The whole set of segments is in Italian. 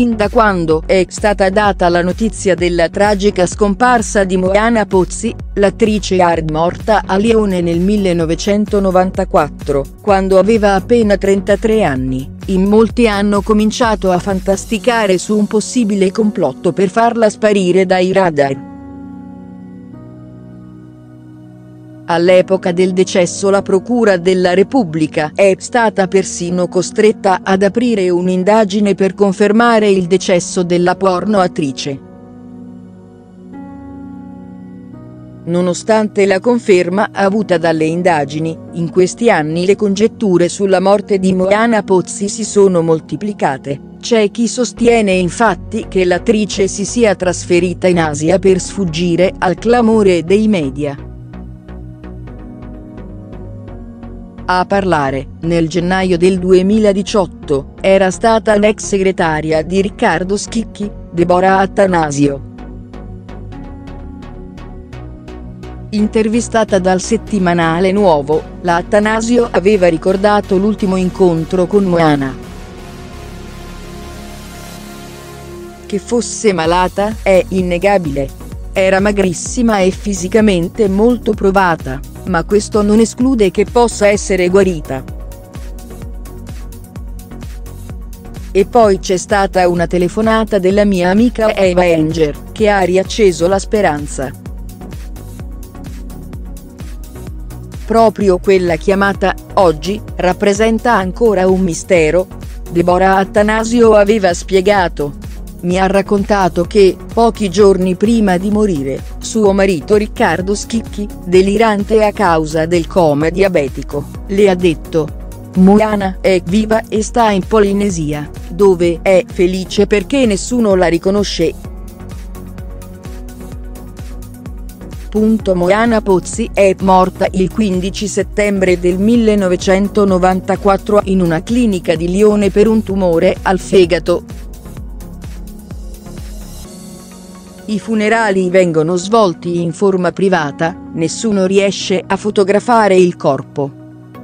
sin da quando è stata data la notizia della tragica scomparsa di Moana Pozzi, l'attrice morta a Lione nel 1994, quando aveva appena 33 anni, in molti hanno cominciato a fantasticare su un possibile complotto per farla sparire dai radar. All'epoca del decesso la Procura della Repubblica è stata persino costretta ad aprire un'indagine per confermare il decesso della pornoattrice. Nonostante la conferma avuta dalle indagini, in questi anni le congetture sulla morte di Moana Pozzi si sono moltiplicate. C'è chi sostiene infatti che l'attrice si sia trasferita in Asia per sfuggire al clamore dei media. A parlare, nel gennaio del 2018, era stata l'ex segretaria di Riccardo Schicchi, Deborah Attanasio. Intervistata dal settimanale Nuovo, la Attanasio aveva ricordato l'ultimo incontro con Moana. Che fosse malata è innegabile. Era magrissima e fisicamente molto provata, ma questo non esclude che possa essere guarita. E poi c'è stata una telefonata della mia amica Eva Enger, che ha riacceso la speranza. Proprio quella chiamata, oggi, rappresenta ancora un mistero. Deborah Attanasio aveva spiegato. Mi ha raccontato che, pochi giorni prima di morire, suo marito Riccardo Schicchi, delirante a causa del coma diabetico, le ha detto: Moana è viva e sta in Polinesia, dove è felice perché nessuno la riconosce. Moana Pozzi è morta il 15 settembre del 1994 in una clinica di Lione per un tumore al fegato. I funerali vengono svolti in forma privata, nessuno riesce a fotografare il corpo.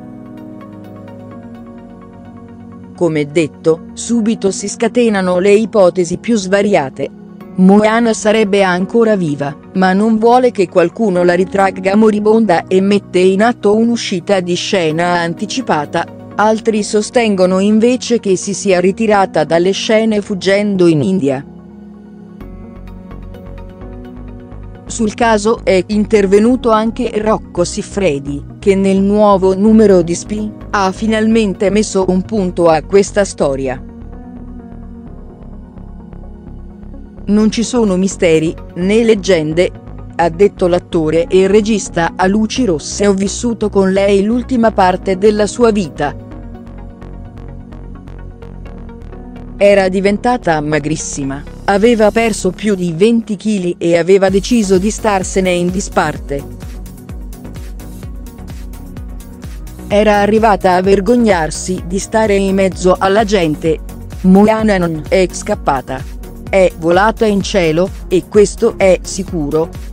Come detto, subito si scatenano le ipotesi più svariate. Moana sarebbe ancora viva, ma non vuole che qualcuno la ritragga moribonda e mette in atto un'uscita di scena anticipata. Altri sostengono invece che si sia ritirata dalle scene fuggendo in India. Sul caso è intervenuto anche Rocco Siffredi, che nel nuovo numero di SPI ha finalmente messo un punto a questa storia. Non ci sono misteri, né leggende, ha detto l'attore e regista a luci rosse. Ho vissuto con lei l'ultima parte della sua vita. Era diventata magrissima, aveva perso più di 20 kg e aveva deciso di starsene in disparte. Era arrivata a vergognarsi di stare in mezzo alla gente. Moana non è scappata. È volata in cielo, e questo è sicuro,